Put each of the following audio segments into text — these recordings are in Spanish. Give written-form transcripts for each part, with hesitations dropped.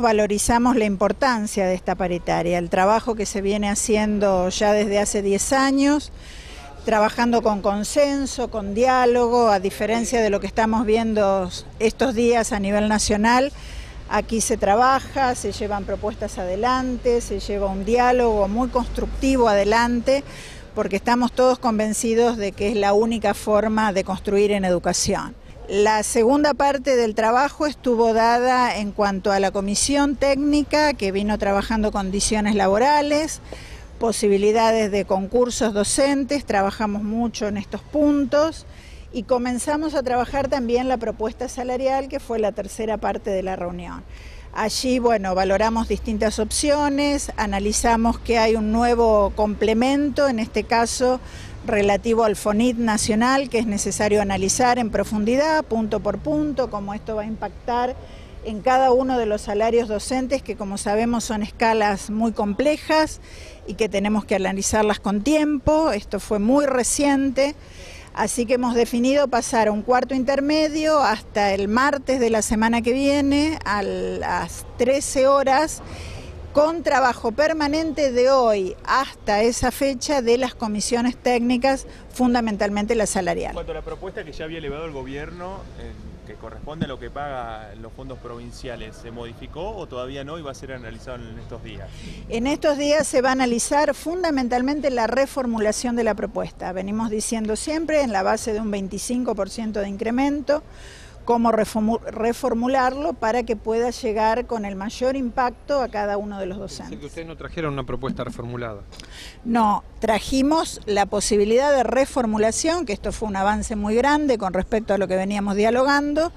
valorizamos la importancia de esta paritaria, el trabajo que se viene haciendo ya desde hace 10 años, trabajando con consenso, con diálogo, a diferencia de lo que estamos viendo estos días a nivel nacional. Aquí se trabaja, se llevan propuestas adelante, se lleva un diálogo muy constructivo adelante, porque estamos todos convencidos de que es la única forma de construir en educación. La segunda parte del trabajo estuvo dada en cuanto a la comisión técnica que vino trabajando condiciones laborales, posibilidades de concursos docentes, trabajamos mucho en estos puntos y comenzamos a trabajar también la propuesta salarial, que fue la tercera parte de la reunión. Allí, bueno, valoramos distintas opciones, analizamos que hay un nuevo complemento, en este caso relativo al FONIT nacional, que es necesario analizar en profundidad, punto por punto, cómo esto va a impactar en cada uno de los salarios docentes, que como sabemos son escalas muy complejas y que tenemos que analizarlas con tiempo. Esto fue muy reciente, así que hemos definido pasar a un cuarto intermedio hasta el martes de la semana que viene a las 13 horas, con trabajo permanente de hoy hasta esa fecha de las comisiones técnicas, fundamentalmente la salarial. En cuanto a la propuesta que ya había elevado el gobierno, que corresponde a lo que paga los fondos provinciales, ¿se modificó o todavía no y va a ser analizado en estos días? En estos días se va a analizar fundamentalmente la reformulación de la propuesta. Venimos diciendo siempre en la base de un 25% de incremento, cómo reformularlo para que pueda llegar con el mayor impacto a cada uno de los docentes. Pensé que ustedes no trajeron una propuesta reformulada. No, trajimos la posibilidad de reformulación, que esto fue un avance muy grande con respecto a lo que veníamos dialogando,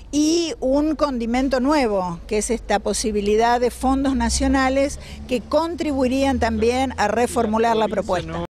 y un condimento nuevo, que es esta posibilidad de fondos nacionales que contribuirían también a reformular la propuesta.